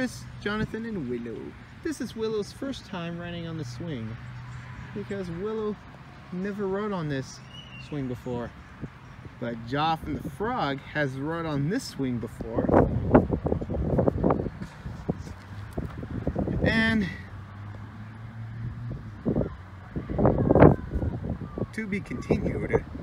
Chris, Jonathan, and Willow. This is Willow's first time riding on the swing because Willow never rode on this swing before. But Joff the frog has rode on this swing before. And to be continued.